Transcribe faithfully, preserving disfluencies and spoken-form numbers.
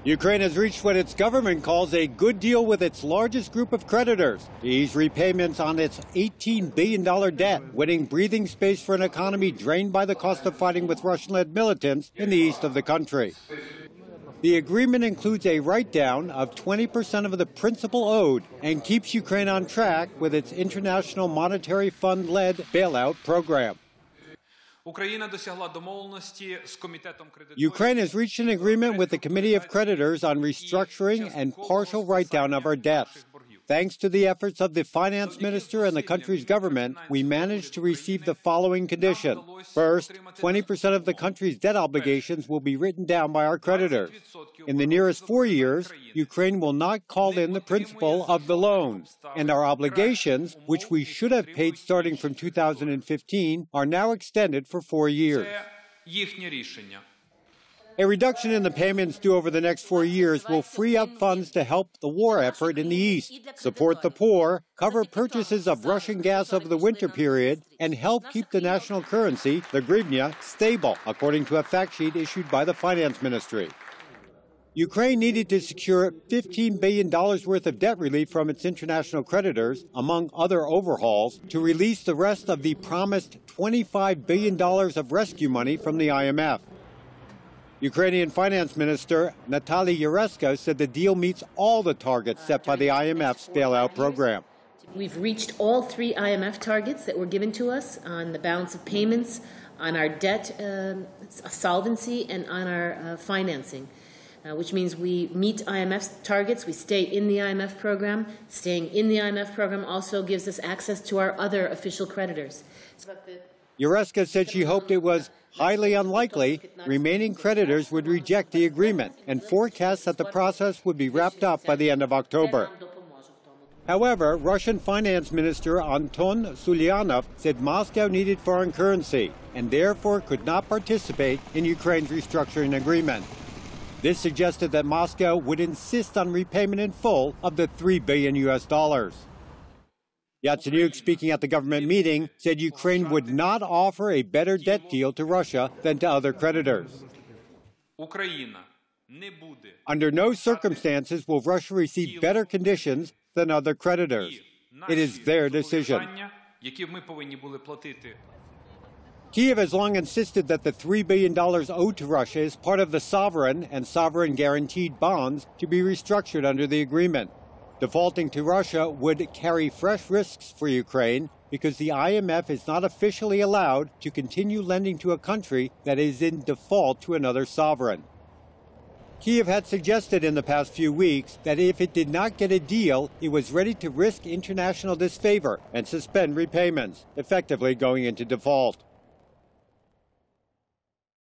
Ukraine has reached what its government calls a good deal with its largest group of creditors to ease repayments on its eighteen billion dollars debt, winning breathing space for an economy drained by the cost of fighting with Russian-led militants in the east of the country. The agreement includes a write-down of twenty percent of the principal owed and keeps Ukraine on track with its International Monetary Fund-led bailout program. Ukraine has reached an agreement with the Committee of Creditors on restructuring and partial write-down of our debts. Thanks to the efforts of the finance minister and the country's government, we managed to receive the following condition. First, twenty percent of the country's debt obligations will be written down by our creditors. In the nearest four years, Ukraine will not call in the principal of the loans, and our obligations, which we should have paid starting from two thousand fifteen, are now extended for four years. A reduction in the payments due over the next four years will free up funds to help the war effort in the east, support the poor, cover purchases of Russian gas over the winter period, and help keep the national currency, the hryvnia, stable, according to a fact sheet issued by the finance ministry. Ukraine needed to secure fifteen billion dollars worth of debt relief from its international creditors, among other overhauls, to release the rest of the promised twenty-five billion dollars of rescue money from the I M F. Ukrainian Finance Minister Natalia Yareska said the deal meets all the targets set by the I M F's bailout program. We've reached all three I M F targets that were given to us on the balance of payments, on our debt uh, solvency, and on our uh, financing, uh, which means we meet I M F's targets, we stay in the I M F program. Staying in the I M F program also gives us access to our other official creditors. Yareska said she hoped it was highly unlikely remaining creditors would reject the agreement and forecast that the process would be wrapped up by the end of October. However, Russian Finance Minister Anton Sulianov said Moscow needed foreign currency and therefore could not participate in Ukraine's restructuring agreement. This suggested that Moscow would insist on repayment in full of the three billion U S dollars. Yatsenyuk, speaking at the government meeting, said Ukraine would not offer a better debt deal to Russia than to other creditors. Under no circumstances will Russia receive better conditions than other creditors. It is their decision. Kyiv has long insisted that the three billion dollars owed to Russia is part of the sovereign and sovereign guaranteed bonds to be restructured under the agreement. Defaulting to Russia would carry fresh risks for Ukraine because the I M F is not officially allowed to continue lending to a country that is in default to another sovereign. Kyiv had suggested in the past few weeks that if it did not get a deal, it was ready to risk international disfavor and suspend repayments, effectively going into default.